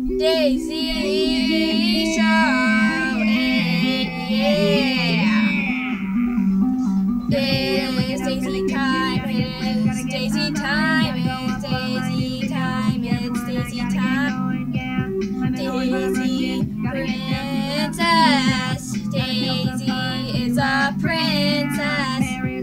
Daisy show, yeah. It's Daisy time, it's Daisy time, it's Daisy time, it's Daisy time. Daisy princess, Daisy is a princess.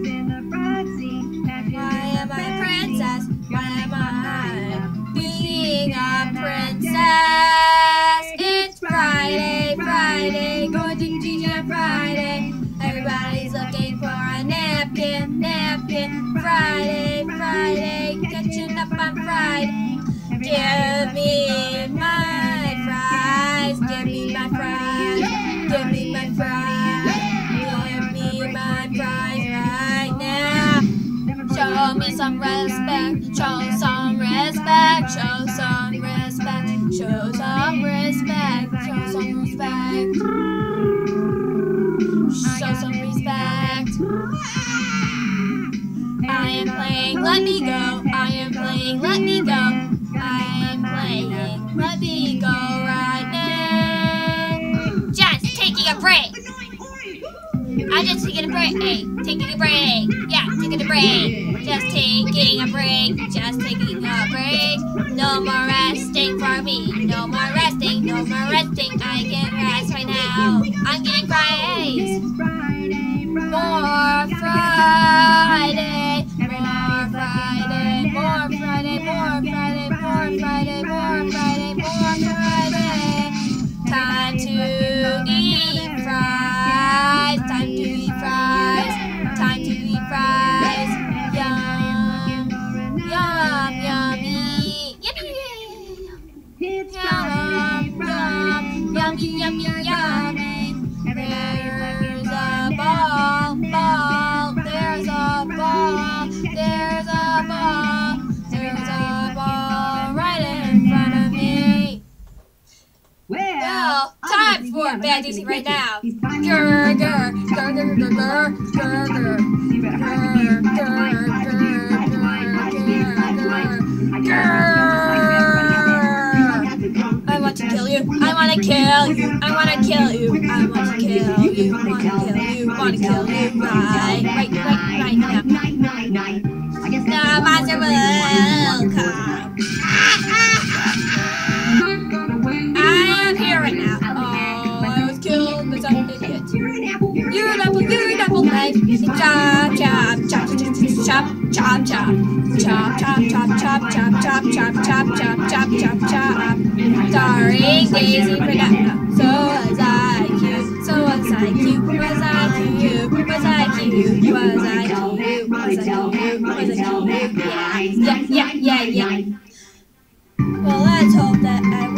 Why am I a princess? Why am I being a princess? It's Friday, Friday, going to teach on Friday. Everybody's looking for a napkin, napkin. Friday, Friday, catching up on Friday. Give me my fries, give me my fries, give me my fries, give me my fries right now. Show me some respect, show some respect, show some respect, show some respect, show some respect, show some respect. I am playing Let Me Go, I am playing Let Me Go, I am playing Let Me Go right now. Just taking a break. I'm just taking a break, taking a break, yeah, taking a break, just taking a break, just taking a break. No more resting for me, no more resting, no more resting. I can't rest right now. I'm getting Fridays. More Friday, more Friday, more Friday, more Friday, more Friday, more Friday, more Friday. Time to eat fries, time to eat fries, time to eat fries. Yum, yum, yummy, yummy, yum, yum, yummy, yummy, yummy. There's a ball, ball, there's a ball, there's a ball, there's a ball right in front of me. Well, time for Bad Daisy right now. Grr, grr, grr, grr, grr, grr, grr, grr, grr, grr, grr. I want to kill you. I want to kill you. I want to kill you. I want to kill you. Want to kill you. Want to kill you. Right now. The monster will come. I am here right now. Oh, I was killed by some idiot. You're an apple leg. Chop, chop, chop, chop, chop, chop, chop, chop, chop, chop, chop, chop, chop, chop, chop, chop, chop, chop. Starring Daisy for that. So was I cute? So was I cute? Was I cute? Was I cute? Was I cute? Was I cute? Was I cute? Yeah. Well, let's hope that I